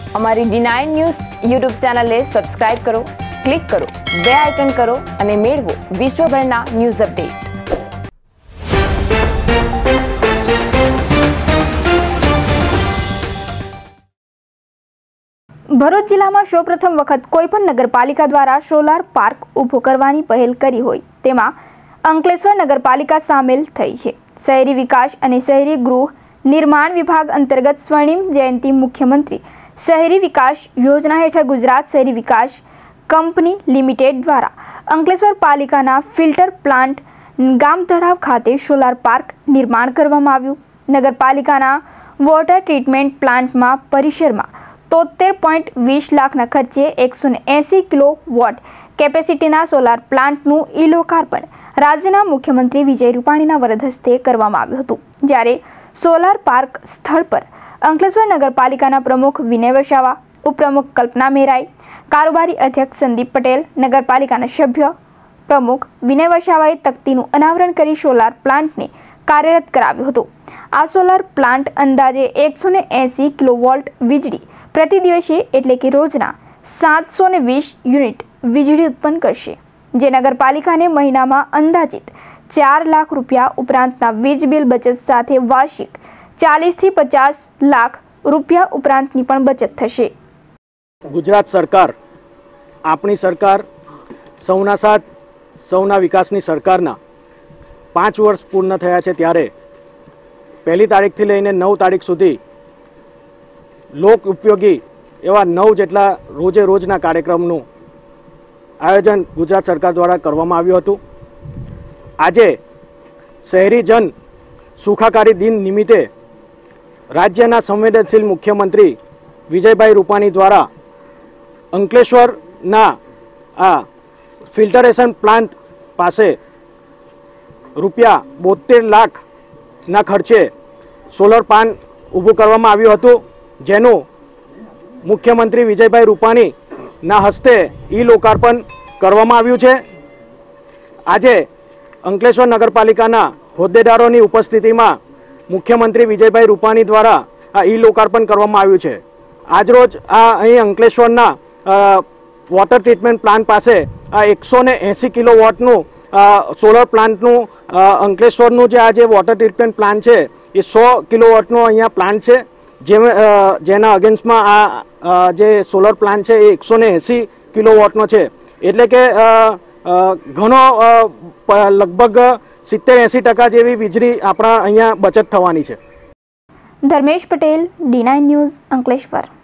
અમારી D9 news YouTube ચેનલને subscribe કરો, ક્લિક કરો, બે આઇકન કરો અને મેળવો વિશ્વભરના ન્યૂઝ અપડેટ। ભરૂચ જિલ્લામાં સૌપ્રથમ વખત કોઈપણ નગરપાલિકા દ્વારા સોલાર પાર્ક ઊભો કરવાની પહેલ કરી હોય તેમાં અંકલેશ્વર નગરપાલિકા સામેલ થઈ છે। શહેરી વિકાસ અને શહેરી ગૃહ નિર્માણ વિભાગ અંતર્ગત સ્વર્ણિમ જયંતિ મુખ્યમંત્રી શહેરી વિકાસ યોજના હેઠળ ગુજરાત શહેરી વિકાસ કંપની લિમિટેડ દ્વારા અંકલેશ્વર પાલિકાના ફિલ્ટર પ્લાન્ટ ગામ તળાવ ખાતે સોલાર પાર્ક નિર્માણ કરવામાં આવ્યું। નગરપાલિકાના વોટર ટ્રીટમેન્ટ પ્લાન્ટમાં પરિસરમાં 73.20 લાખના ખર્ચે 180 કિલોવોટ કેપેસિટીના સોલાર પ્લાન્ટનું ઈ-લોકાર્પણ રાજ્યના મુખ્યમંત્રી વિજય રૂપાણીના વરદ હસ્તે કરવામાં આવ્યું હતું। જ્યારે સોલાર પાર્ક સ્થળ પર અંકલેશ્વર નગરપાલિકાના પ્રમુખ વિનય વસાવા, ઉપપ્રમુખ કલ્પના મેરાઈ, કારોબારી અધ્યક્ષ સંદીપ પટેલ, નગરપાલિકાના સભ્ય પ્રમુખ વિનય વસાવાએ તકતીનું અનાવરણ કરી સોલાર પ્લાન્ટને કાર્યરત કરાવ્યું હતું। આ સોલાર પ્લાન્ટ અંદાજે 180 કિલોવોટ વીજળી પ્રતિ દિવસે એટલે કે રોજના 720 યુનિટ વીજળી ઉત્પન્ન કરશે, જે નગરપાલિકાને મહિનામાં અંદાજિત 4 લાખ રૂપિયા ઉપરાંતના વીજ બિલ બચત સાથે વાર્ષિક 40 થી 50 લાખ રૂપિયા ઉપરાંતની પણ બચત થશે। ગુજરાત સરકાર, આપણી સરકાર, સૌના સાથ સૌના વિકાસની સરકારના 5 વર્ષ પૂર્ણ થયા છે ત્યારે 1લી તારીખથી લઈને 9 તારીખ સુધી લોક ઉપયોગી એવા 9 જેટલા રોજે રોજના કાર્યક્રમનું આયોજન ગુજરાત સરકાર દ્વારા કરવામાં આવ્યું હતું। આજે શહેરીજન સુખાકારી દિન નિમિત્તે રાજ્યના સંવેદનશીલ મુખ્યમંત્રી વિજયભાઈ રૂપાણી દ્વારા અંકલેશ્વરના આ ફિલ્ટરેશન પ્લાન્ટ પાસે રૂપિયા 72 લાખના ખર્ચે સોલર પ્લાન્ટ ઊભું કરવામાં આવ્યું હતું, જેનું મુખ્યમંત્રી વિજયભાઈ રૂપાણીના હસ્તે ઈ-લોકાર્પણ કરવામાં આવ્યું છે। આજે અંકલેશ્વર નગરપાલિકાના હોદ્દેદારોની ઉપસ્થિતિમાં મુખ્યમંત્રી વિજયભાઈ રૂપાણી દ્વારા આ ઈ-લોકાર્પણ કરવામાં આવ્યું છે। આજરોજ આ અહીં અંકલેશ્વરના વોટર ટ્રીટમેન્ટ પ્લાન્ટ પાસે આ 180 કિલોવોટનું સોલર પ્લાન્ટનું અંકલેશ્વરનું જે આ જે વોટર ટ્રીટમેન્ટ પ્લાન્ટ છે એ 100 કિલોવોટનો અહીંયા પ્લાન્ટ છે, જેના અગેન્સ્ટમાં આ જે સોલર પ્લાન્ટ છે એ 180 કિલોવોટનો છે, એટલે કે ઘણો લગભગ 70-80% જેવી વીજળી આપણા અહીંયા બચત થવાની છે। Dharmesh Patel, D9 news, Ankleshwar.